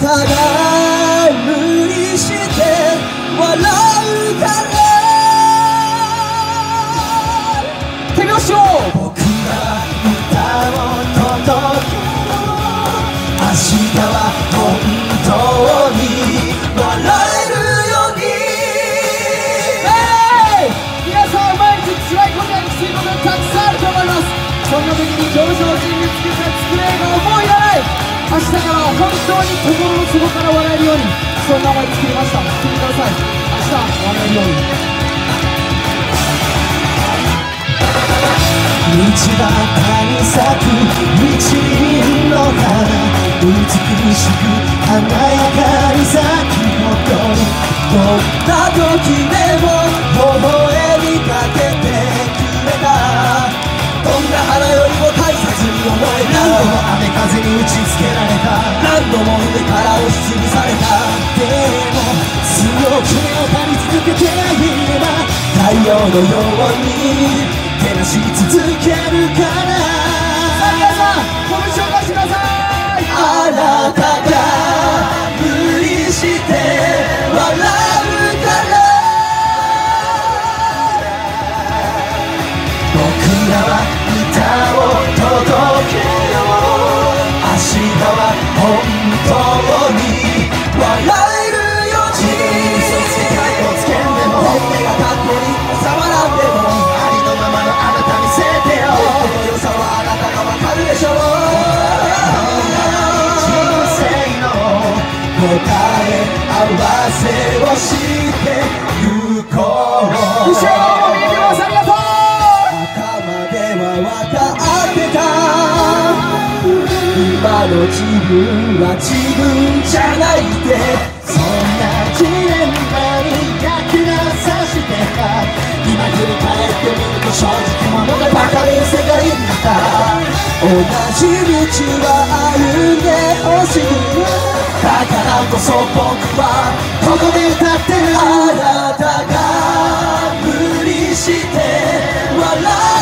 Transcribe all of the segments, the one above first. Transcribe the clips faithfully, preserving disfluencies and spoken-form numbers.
たが無理して笑うから手拍子を僕ら歌を届けよう明日は本当に笑えるように皆さん毎日辛いことやきついことたくさんあると思います。そんな時に表情を人物つけた机が思いやない明日からは本当に心の底から笑えるようにそんな思い作りました。聞いてください。明日笑えるように道端に咲く道の花美しく華やかに咲き誇るどんな時でも微笑みかけてくれたどんな花よりも大切に思えた何度も雨風に打ちつけられた何度も上から押しつぶされたでも強く目を張り続けていれば太陽のように照らし続けるからさあ皆さん拳を出してください。あなたが無理して笑うから僕らは歌を届けよう明日は本当に笑えるように自分に嘘つきかっこつけんでも本音がかっこに収まらんでもありのままのあなた見せてよ僕の良さはあなたがわかるでしょう人生の答え合わせをしてゆこう後ろも見えてます。ありがとう分かってた今の自分は自分じゃないってそんなジレンマに役がさしてた今振り返ってみると正直者がバカで世界にいた同じ道は歩んでほしいだからこそ僕はここで歌ってるあなたが無理して笑う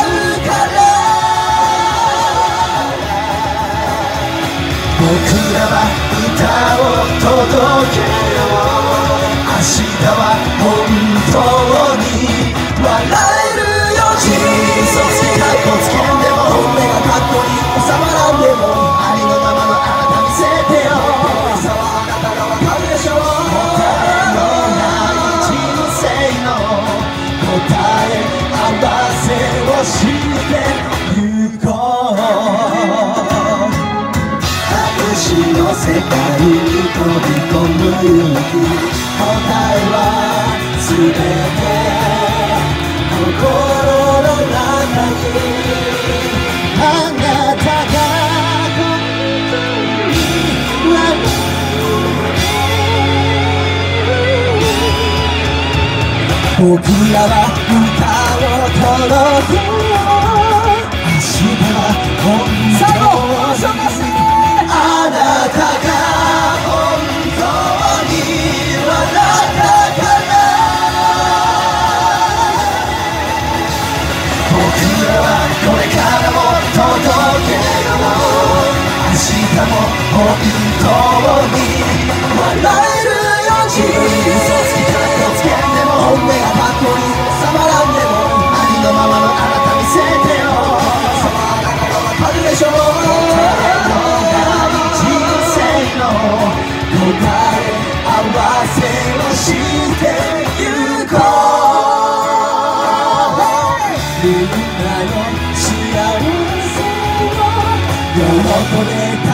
僕らは歌を届けよう明日は本当に笑えるように自分に嘘つきかっこつけんでも本音がかっこに収まらんでもありのままのあなた見せてよ良さはあなたがわかるでしょう答えのない人生の答え合わせをしてゆこうの世界に飛び込む勇気答えは全て心の中にあなたが本当に笑う僕らは歌を届けよう明日は本当にあなたが本当に笑ったから僕らはこれからも届けよう明日も本当に笑えるように自分に嘘つきかっこつけんでも本音がかっこに収まらんでもありのままのあなた見せてよそのあなたがわかるでしょう答え合わせをしてゆこうみんなの幸せを喜べた